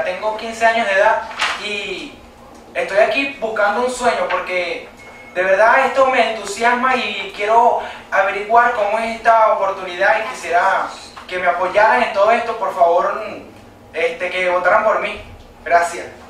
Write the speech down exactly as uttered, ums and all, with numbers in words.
tengo quince años de edad y estoy aquí buscando un sueño porque de verdad esto me entusiasma y quiero averiguar cómo es esta oportunidad y quisiera que me apoyaran en todo esto, por favor, este, que votaran por mí. Gracias.